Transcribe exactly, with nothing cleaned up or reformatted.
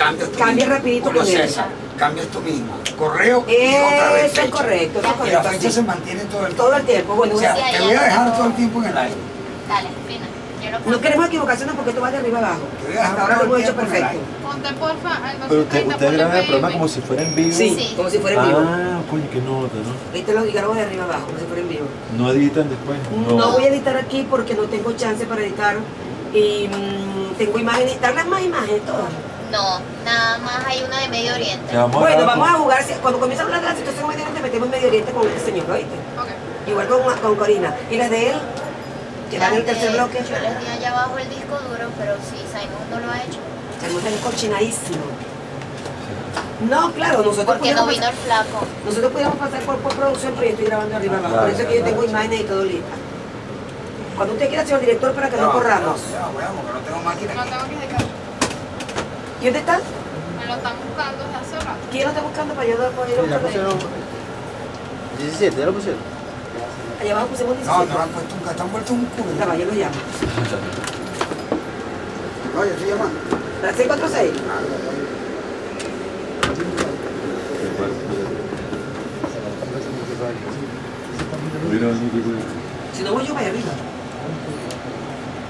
cambias tú Cambia mismo, rapidito como con él. César, cambias tú mismo, correo y otra vez Eso es fecha. correcto, eso es Y la correcto. fecha sí. se mantiene todo el tiempo. Todo el tiempo, bueno, O sea, una- te voy a dejar todo el tiempo en el aire. Dale, fina. Yo lo no queremos equivocaciones porque tú vas de arriba abajo. Te voy a dejar Hasta ahora lo todo hemos el hecho tiempo en el perfecto. aire. Ponte porfa al Pero usted, doscientos treinta, usted graba el ponle programa P M. como si fuera en vivo. Sí, Sí. como si fuera en vivo. Ah, coño, qué nota, ¿no? Viste los grabo de arriba abajo, como si fuera en vivo. No editan después. No voy a editar aquí porque no tengo chance para editar. Y mm, tengo imágenes, darles más imágenes todas. No, nada más hay una de Medio Oriente. Ya, vamos a Bueno, grabar vamos a con- jugar, si- cuando comienza a hablar de la situación Medio Oriente, metemos Medio Oriente con este señor, ¿oíste? Ok. Igual con, con Corina. ¿Y las de él? Que van en el Las tercer de- bloque. Yo les di allá abajo el disco duro, pero si Simon no lo ha hecho. Tenemos el cochinadísimo. No, claro, nosotros Porque no pudiéramos vino pasar, el flaco. nosotros pudiéramos pasar por, por producción, pero yo estoy grabando arriba abajo. Claro, Por eso es que yo claro. tengo imágenes y todo listo. Cuando usted quiera, señor director, para que no, corramos. Ya, veamos, que no tengo máquina No aquí. tengo que dedicar. ¿Y dónde está? Me lo están buscando desde hace rato. ¿Quién lo está buscando para yo poder ir a Sí, ya buscarlo? pusieron diecisiete, ya lo pusieron. Allá abajo pusimos No, diecisiete. no han puesto un, te han puesto un cubo. Estaba, yo lo llamo. No, yo estoy llamando. ¿La seis cuatro seis? Mira, no te puedo. Si no voy yo para allá arriba.